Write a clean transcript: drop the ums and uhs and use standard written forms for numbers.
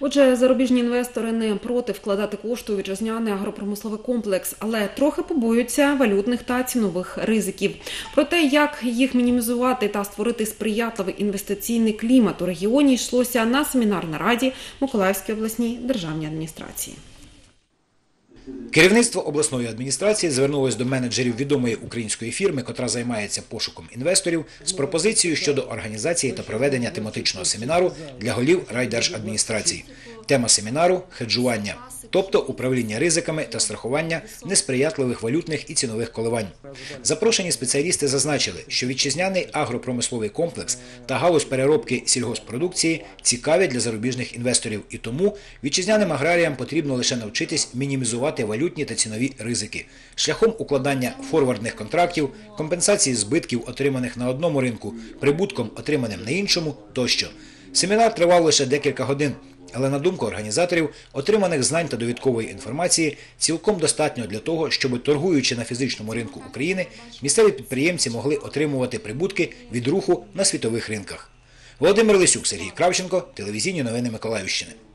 Отже, зарубіжні інвестори не проти вкладати кошти у вітчизняний агропромисловий комплекс, але трохи побоюються валютних та цінових ризиків. Про те, як їх мінімізувати та створити сприятливий інвестиційний клімат у регіоні, йшлося на семінар-нараді Миколаївській обласній державній адміністрації. Керівництво обласної адміністрації звернулось до менеджерів відомої української фірми, котра займається пошуком інвесторів, з пропозицією щодо організації та проведення тематичного семінару для голів райдержадміністрацій. Тема семінару – хеджування, тобто управління ризиками та страхування несприятливих валютних і цінових коливань. Запрошені спеціалісти зазначили, що вітчизняний агропромисловий комплекс та галузь переробки сільгосппродукції цікаві для зарубіжних інвесторів, і тому вітчизняним аграріям потрібно лише навчитись мінімізувати валютні та цінові ризики шляхом укладання форвардних контрактів, компенсації збитків, отриманих на одному ринку, прибутком, отриманим на іншому тощо. Семінар тривав лише декілька годин. Але, на думку організаторів, отриманих знань та довідкової інформації цілком достатньо для того, щоб, торгуючи на фізичному ринку України, місцеві підприємці могли отримувати прибутки від руху на світових ринках. Володимир Лисюк, Сергій Кравченко, телевізійні новини Миколаївщини.